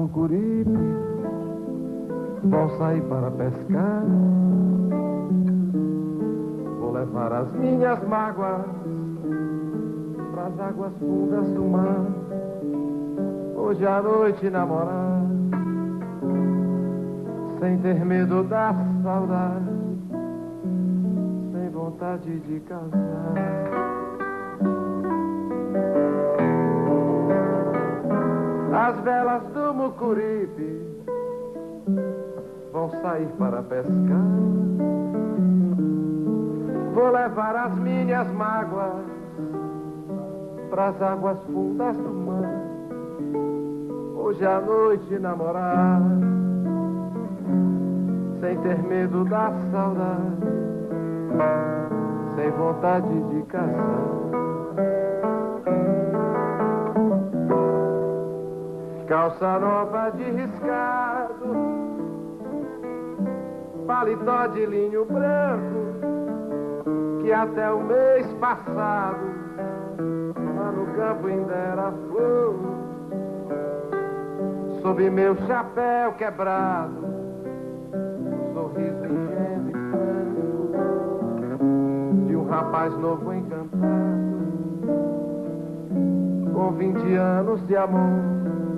Mucuripe vão sair para pescar. Vou levar as minhas mágoas pras águas fundas do mar. Hoje à noite namorar, sem ter medo da saudade, sem vontade de casar. As velas do Mucuripe vão sair para pescar. Vou levar as minhas mágoas pras águas fundas do mar. Hoje à noite namorar, sem ter medo da saudade, sem vontade de casar. Calça nova de riscado, paletó de linho branco, que até o mês passado lá no campo ainda era flor. Sob meu chapéu quebrado, um sorriso ingênuo e franco de um rapaz novo encantado, com 20 anos de amor.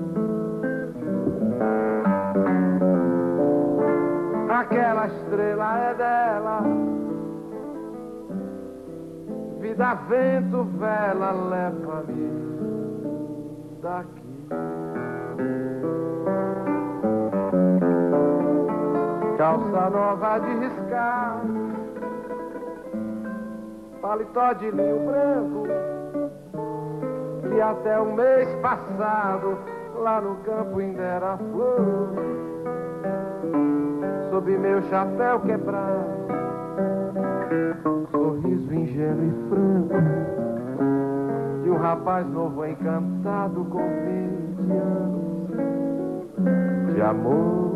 Aquela estrela é dela, vida, vento, vela, leva-me daqui. Calça nova de riscar, paletó de linho branco, que até o mês passado lá no campo ainda era flor. Sob meu chapéu quebrado, sorriso ingênuo e franco de um rapaz novo encantado, com 20 anos de amor.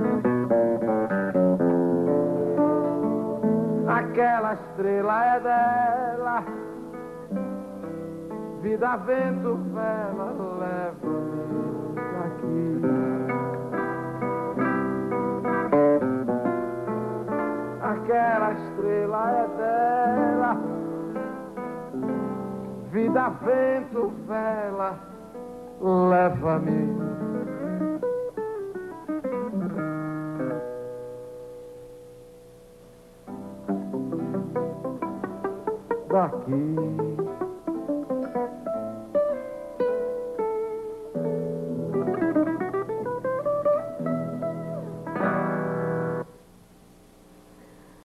Aquela estrela é dela, vida, vento, vela, leva-me daqui. Aquela estrela é dela, vida, vento, vela, leva-me daqui.